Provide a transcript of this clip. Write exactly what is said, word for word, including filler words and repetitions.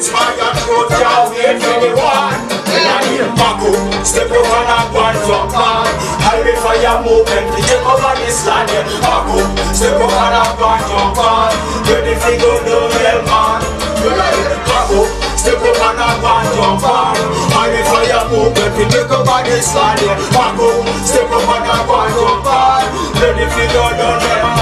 inspired growth, can't wait for the one. When I hear Paco, step over and go and jump on. Highway fire movement, we take over this land. Paco, step over and go and jump on. Ready to go to hell, man. When I hear Paco, step over and go and jump on. Highway fire movement, we take over this land. Paco, step over and go and jump on. Ready to go to hell, man.